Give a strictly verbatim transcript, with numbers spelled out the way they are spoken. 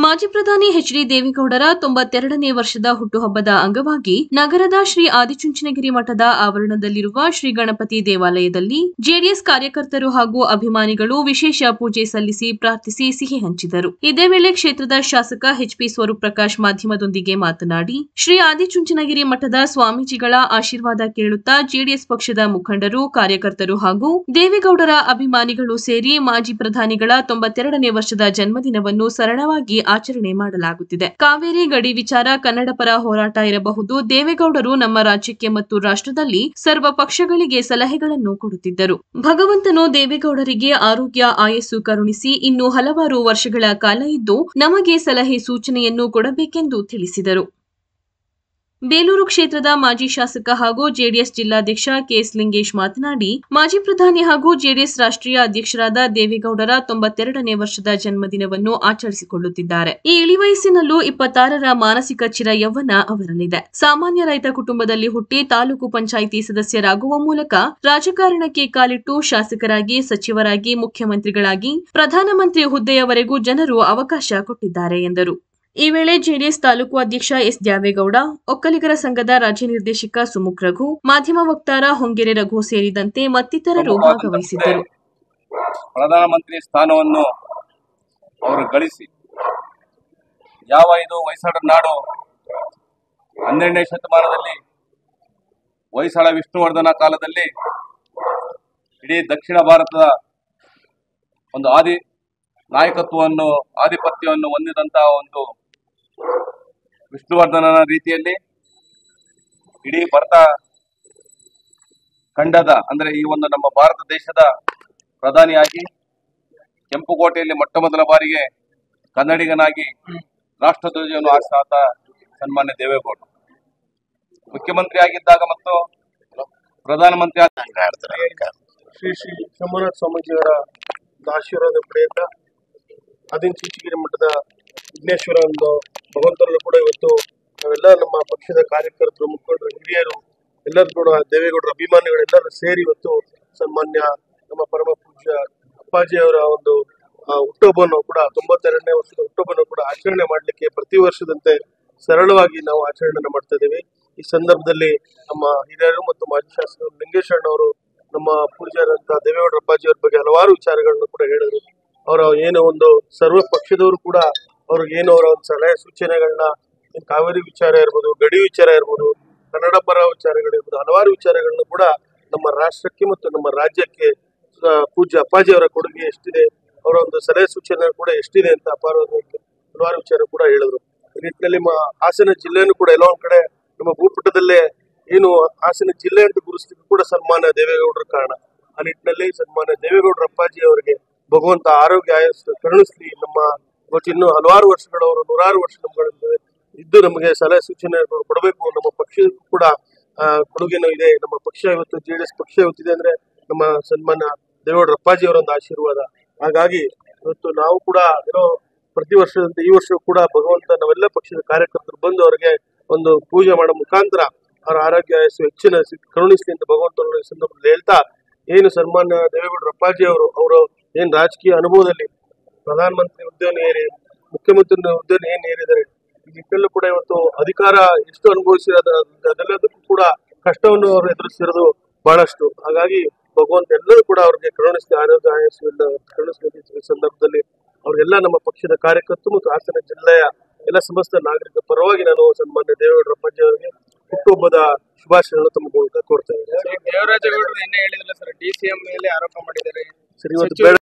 ಮಾಜಿ ಪ್ರಧಾನಿ H D ದೇವೇಗೌಡರ ತೊಂಬತ್ತೆರಡನೇ ವರ್ಷದ ಹುಟ್ಟುಹಬ್ಬದ ಅಂಗವಾಗಿ ನಗರದ ಶ್ರೀ ಆದಿಚುಂಚನಗಿರಿ ಮಠದ ಆವರಣದಲ್ಲಿರುವ ಶ್ರೀ ಗಣಪತಿ ದೇವಾಲಯದಲ್ಲಿ ಜೆಡಿಎಸ್ ಕಾರ್ಯಕರ್ತರು ಹಾಗೂ ಅಭಿಮಾನಿಗಳು ವಿಶೇಷ ಪೂಜೆ ಸಲ್ಲಿಸಿ ಪ್ರಾರ್ಥಿಸಿ ಸಿಹಿ ಹಂಚಿದರು. ಇದೇ ವೇಳೆ ಕ್ಷೇತ್ರದ ಶಾಸಕ ಎಚ್ ಪಿ ಸ್ವರೂಪ್ ಪ್ರಕಾಶ್ ಮಾಧ್ಯಮದೊಂದಿಗೆ ಮಾತನಾಡಿ, ಶ್ರೀ ಆದಿಚುಂಚನಗಿರಿ ಮಠದ ಸ್ವಾಮೀಜಿಗಳ ಆಶೀರ್ವಾದ ಕೇಳುತ್ತಾ ಜೆಡಿಎಸ್ ಪಕ್ಷದ ಮುಖಂಡರು, ಕಾರ್ಯಕರ್ತರು ಹಾಗೂ ದೇವೇಗೌಡರ ಅಭಿಮಾನಿಗಳು ಸೇರಿ ಮಾಜಿ ಪ್ರಧಾನಿಗಳ ತೊಂಬತ್ತೆರಡನೇ ವರ್ಷದ ಜನ್ಮದಿನವನ್ನು ಸರಳವಾಗಿ ಆಚರಣೆ ಮಾಡಲಾಗುತ್ತಿದೆ. ಕಾವೇರಿ ಗಡಿ ವಿಚಾರ ಕನ್ನಡ ಪರ ಹೋರಾಟ ಇರಬಹುದು. ದೇವೇಗೌಡರು ನಮ್ಮ ರಾಜ್ಯಕ್ಕೆ ಮತ್ತು ರಾಷ್ಟ್ರದಲ್ಲಿ ಸರ್ವ ಪಕ್ಷಗಳಿಗೆ ಸಲಹೆಗಳನ್ನು ಕೊಡುತ್ತಿದ್ದರು. ಭಗವಂತನು ದೇವೇಗೌಡರಿಗೆ ಆರೋಗ್ಯ, ಆಯಸ್ಸು ಕರುಣಿಸಿ ಇನ್ನೂ ಹಲವಾರು ವರ್ಷಗಳ ಕಾಲ ಇದ್ದು ನಮಗೆ ಸಲಹೆ ಸೂಚನೆಯನ್ನು ಕೊಡಬೇಕೆಂದು ತಿಳಿಸಿದರು. ಬೇಲೂರು ಕ್ಷೇತ್ರದ ಮಾಜಿ ಶಾಸಕ ಹಾಗೂ ಜೆಡಿಎಸ್ ಜಿಲ್ಲಾಧ್ಯಕ್ಷ ಕೆಎಸ್ ಲಿಂಗೇಶ್ ಮಾತನಾಡಿ, ಮಾಜಿ ಪ್ರಧಾನಿ ಹಾಗೂ ಜೆಡಿಎಸ್ ರಾಷ್ಟ್ರೀಯ ಅಧ್ಯಕ್ಷರಾದ ದೇವೇಗೌಡರ ತೊಂಬತ್ತೆರಡನೇ ವರ್ಷದ ಜನ್ಮದಿನವನ್ನು ಆಚರಿಸಿಕೊಳ್ಳುತ್ತಿದ್ದಾರೆ. ಈ ಇಳಿವಯಸ್ಸಿನಲ್ಲೂ ಇಪ್ಪತ್ತಾರರ ಮಾನಸಿಕ ಚಿರ ಯೌವನ ಅವರಲ್ಲಿದೆ. ಸಾಮಾನ್ಯ ರೈತ ಕುಟುಂಬದಲ್ಲಿ ಹುಟ್ಟಿ ತಾಲೂಕು ಪಂಚಾಯಿತಿ ಸದಸ್ಯರಾಗುವ ಮೂಲಕ ರಾಜಕಾರಣಕ್ಕೆ ಕಾಲಿಟ್ಟು ಶಾಸಕರಾಗಿ, ಸಚಿವರಾಗಿ, ಮುಖ್ಯಮಂತ್ರಿಗಳಾಗಿ ಪ್ರಧಾನಮಂತ್ರಿ ಹುದ್ದೆಯವರೆಗೂ ಜನರು ಅವಕಾಶ ಕೊಟ್ಟಿದ್ದಾರೆ ಎಂದರು. ಈ ವೇಳೆ ಜೆಡಿಎಸ್ ತಾಲೂಕು ಅಧ್ಯಕ್ಷ ಎಸ್ ದ್ಯಾವೇಗೌಡ, ಒಕ್ಕಲಿಗರ ಸಂಘದ ರಾಜ್ಯ ನಿರ್ದೇಶಕ ಸುಮುಖ್ ರಘು, ಮಾಧ್ಯಮ ವಕ್ತಾರ ಹೊಂಗೆರೆ ರಘು ಸೇರಿದಂತೆ ಮತ್ತಿತರರು ಭಾಗವಹಿಸಿದ್ದರು. ಪ್ರಧಾನಮಂತ್ರಿ ಸ್ಥಾನವನ್ನು ಅವರು ಗಳಿಸಿ ಯಾವ ಇದು ಹೊಯ್ಸಳ ನಾಡು ಹನ್ನೆರಡನೇ ಶತಮಾನದಲ್ಲಿ ಹೊಯ್ಸಳ ವಿಷ್ಣುವರ್ಧನ ಕಾಲದಲ್ಲಿ ಇಡೀ ದಕ್ಷಿಣ ಭಾರತದ ಒಂದು ಆದಿ ನಾಯಕತ್ವವನ್ನು ಆಧಿಪತ್ಯವನ್ನು ಹೊಂದಿದಂತಹ ಒಂದು ವಿಷ್ಣುವರ್ಧನನ ರೀತಿಯಲ್ಲಿ ಇಡೀ ಭಾರತ ಖಂಡದ ಅಂದ್ರೆ ಈ ಒಂದು ನಮ್ಮ ಭಾರತ ದೇಶದ ಪ್ರಧಾನಿಯಾಗಿ ಕೆಂಪುಕೋಟೆಯಲ್ಲಿ ಮೊಟ್ಟ ಮೊದಲ ಬಾರಿಗೆ ಕನ್ನಡಿಗನಾಗಿ ರಾಷ್ಟ್ರಧ್ವಜವನ್ನು ಹಾರಿಸಿದ ಸನ್ಮಾನ್ಯ ದೇವೇಗೌಡ ಮುಖ್ಯಮಂತ್ರಿ ಆಗಿದ್ದಾಗ ಮತ್ತು ಪ್ರಧಾನಮಂತ್ರಿ ಶ್ರೀ ಶ್ರೀ ಸೋಮನಾಥ ಸ್ವಾಮೀಜಿಯವರ ಆಶೀರ್ವಾದ ಪಡೆಯುತ್ತಾ ಆದಿಚುಂಚನಗಿರಿ ಮಠದ ವಿಘ್ನೇಶ್ವರ ಒಂದು ಭಗವಂತರಲ್ಲೂ ಕೂಡ ಇವತ್ತು ನಾವೆಲ್ಲ ನಮ್ಮ ಪಕ್ಷದ ಕಾರ್ಯಕರ್ತರು, ಮುಖಂಡರು, ಹಿರಿಯರು ಎಲ್ಲರೂ ಕೂಡ ದೇವೇಗೌಡರ ಅಭಿಮಾನಿಗಳೆಲ್ಲರೂ ಸೇರಿ ಇವತ್ತು ಸನ್ಮಾನ್ಯ ನಮ್ಮ ಪರಮ ಪೂಜ್ಯ ಅಪ್ಪಾಜಿಯವರ ಒಂದು ಹುಟ್ಟುಹಬ್ಬವನ್ನು ಕೂಡ ತೊಂಬತ್ತೆರಡನೇ ವರ್ಷದ ಹುಟ್ಟುಹಬ್ಬವನ್ನು ಕೂಡ ಆಚರಣೆ ಮಾಡಲಿಕ್ಕೆ ಪ್ರತಿ ವರ್ಷದಂತೆ ಸರಳವಾಗಿ ನಾವು ಆಚರಣೆ ಮಾಡ್ತಾ ಇದ್ದೇವೆ. ಈ ಸಂದರ್ಭದಲ್ಲಿ ನಮ್ಮ ಹಿರಿಯರು ಮತ್ತು ಮಾಜಿ ಶಾಸಕರು ಲಿಂಗೇಶಣ್ಣ ಅವರು ನಮ್ಮ ಪೂಜ್ಯರಂತ ದೇವೇಗೌಡರ ಅಪ್ಪಾಜಿಯವರ ಬಗ್ಗೆ ಹಲವಾರು ವಿಚಾರಗಳನ್ನು ಕೂಡ ಹೇಳಿದರು. ಅವರ ಏನು ಒಂದು ಸರ್ವ ಪಕ್ಷದವರು ಕೂಡ ಅವ್ರಿಗೆ ಏನು ಅವರ ಒಂದು ಸಲಹೆ ಸೂಚನೆಗಳನ್ನ ಕಾವೇರಿ ವಿಚಾರ ಇರ್ಬೋದು, ಗಡಿ ವಿಚಾರ ಇರ್ಬೋದು, ಕನ್ನಡ ಪರ ವಿಚಾರಗಳಿರ್ಬೋದು, ಹಲವಾರು ವಿಚಾರಗಳನ್ನು ಕೂಡ ನಮ್ಮ ರಾಷ್ಟ್ರಕ್ಕೆ ಮತ್ತು ನಮ್ಮ ರಾಜ್ಯಕ್ಕೆ ಪೂಜ್ಯ ಅಪ್ಪಾಜಿ ಅವರ ಕೊಡುಗೆ ಎಷ್ಟಿದೆ, ಅವರ ಒಂದು ಸಲಹೆ ಸೂಚನೆ ಕೂಡ ಎಷ್ಟಿದೆ ಅಂತ ಅಪಾರ ಹಲವಾರು ವಿಚಾರ ಕೂಡ ಹೇಳಿದ್ರು. ಈ ನಿಟ್ಟಿನಲ್ಲಿ ಹಾಸನ ಜಿಲ್ಲೆಯನ್ನು ಕೂಡ ಎಲ್ಲ ಒಂದ್ ಕಡೆ ನಮ್ಮ ಭೂಪಟದಲ್ಲೇ ಏನು ಹಾಸನ ಜಿಲ್ಲೆ ಅಂತ ಗುರುತಿಸಲಿಕ್ಕೆ ಕೂಡ ಸನ್ಮಾನ್ಯ ದೇವೇಗೌಡರ ಕಾರಣ. ಆ ನಿಟ್ಟಿನಲ್ಲಿ ಸನ್ಮಾನ್ಯ ದೇವೇಗೌಡರ ಅಪ್ಪಾಜಿ ಅವರಿಗೆ ಭಗವಂತ ಆರೋಗ್ಯ ಆಯಸ್ಸು ಕರುಣಿಸಲಿ. ನಮ್ಮ ಇವತ್ತು ಇನ್ನೂ ಹಲವಾರು ವರ್ಷಗಳವರು ನೂರಾರು ವರ್ಷ ನಮ್ಗಳಿಂದ ಇದ್ದು ನಮಗೆ ಸಲಹೆ ಸೂಚನೆ ಕೊಡಬೇಕು. ನಮ್ಮ ಪಕ್ಷಕ್ಕೂ ಕೂಡ ಕೊಡುಗೆನೂ ಇದೆ. ನಮ್ಮ ಪಕ್ಷ ಇವತ್ತು ಜೆಡಿಎಸ್ ಪಕ್ಷ ಇವತ್ತಿದೆ ಅಂದ್ರೆ ನಮ್ಮ ಸನ್ಮಾನ್ಯ ದೇವೇಗೌಡರ ಅಪ್ಪಾಜಿ ಅವರ ಒಂದು ಆಶೀರ್ವಾದ. ಹಾಗಾಗಿ ಇವತ್ತು ನಾವು ಕೂಡ ಏನೋ ಪ್ರತಿ ವರ್ಷದಂತೆ ಈ ವರ್ಷ ಕೂಡ ಭಗವಂತ ನಾವೆಲ್ಲ ಪಕ್ಷದ ಕಾರ್ಯಕರ್ತರು ಬಂದು ಅವರಿಗೆ ಒಂದು ಪೂಜೆ ಮಾಡೋ ಮುಖಾಂತರ ಅವರ ಆರೋಗ್ಯ ಆಯಸ್ಸು ಹೆಚ್ಚಿನ ಕರುಣಿಸಲಿ ಅಂತ ಭಗವಂತನ ಸಂದರ್ಭದಲ್ಲಿ ಹೇಳ್ತಾ, ಏನು ಸನ್ಮಾನ್ಯ ದೇವೇಗೌಡರ ಅಪ್ಪಾಜಿ ಅವರು ಅವರು ಏನ್ ರಾಜಕೀಯ ಅನುಭವದಲ್ಲಿ ಪ್ರಧಾನಮಂತ್ರಿ ಹುದ್ದೆಯನ್ನು ಏರಿ ಮುಖ್ಯಮಂತ್ರಿ ಹುದ್ದೆಯನ್ನು ಏನ್ ಏರಿದ್ದಾರೆ, ಇದಕ್ಕೆಲ್ಲೂ ಕೂಡ ಇವತ್ತು ಅಧಿಕಾರ ಎಷ್ಟು ಅನುಭವಿಸಿರೋದ ಅದೆಲ್ಲದಕ್ಕೂ ಕೂಡ ಕಷ್ಟವನ್ನು ಅವರು ಎದುರಿಸಿರೋದು ಬಹಳಷ್ಟು. ಹಾಗಾಗಿ ಭಗವಂತ ಎಲ್ಲರೂ ಕೂಡ ಅವ್ರಿಗೆ ಕರುಣಿಸಿದ ಆರೋಗ್ಯ ಆಯಸ್ಸು ಎಲ್ಲ ಕರುಣಿಸಿದ ಸಂದರ್ಭದಲ್ಲಿ ಅವ್ರಿಗೆಲ್ಲ ನಮ್ಮ ಪಕ್ಷದ ಕಾರ್ಯಕರ್ತರು ಮತ್ತು ಹಾಸನ ಜಿಲ್ಲೆಯ ಎಲ್ಲ ಸಮಸ್ತ ನಾಗರಿಕ ಪರವಾಗಿ ನಾನು ಸನ್ಮಾನ್ಯ ದೇವೇಗೌಡರ ಅಪ್ಪಾಜಿ ಅವರಿಗೆ ಹುಟ್ಟುಹಬ್ಬದ ಶುಭಾಶಯಗಳನ್ನು ತಮ್ಮ ಮೂಲಕ ಕೋರ್ತಾ ಇದ್ದೇನೆ. ದೇವರಾಜೇಗೌಡರು ನಿನ್ನೆ ಹೇಳಿದ್ರು ಸರ್, ಡಿ ಸಿ ಎಂ ಮೇಲೆ ಆರೋಪ ಮಾಡಿದ್ದಾರೆ. ಸರಿ, ಇವತ್ತು